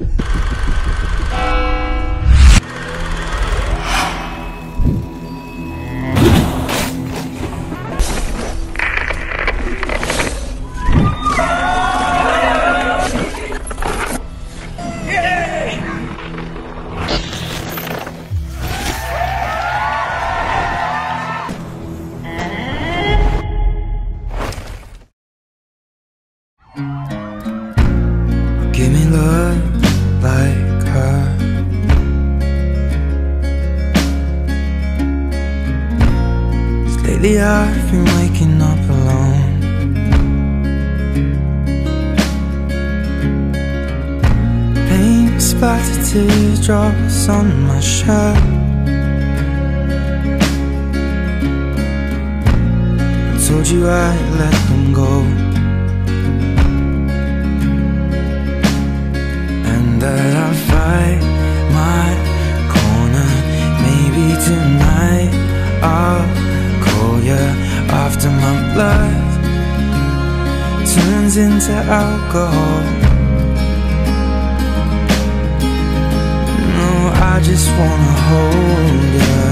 Give me love like her. Cause lately I've been waking up alone. Paint splattered teardrops on my shirt. I told you I'd let them go, that I'll fight my corner. Maybe tonight I'll call you after my blood turns into alcohol. No, I just wanna hold you.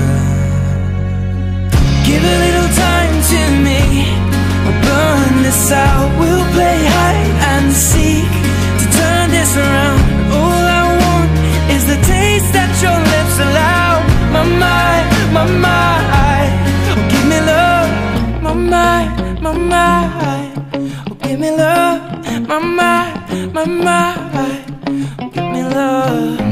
Give a little time to me, we'll burn this out. We'll play hide and seek to turn this around. All I want is the taste that your lips allow. My mind, my mind, oh give me love. My mind, my mind, oh give me love. My mind, my mind, oh give me love.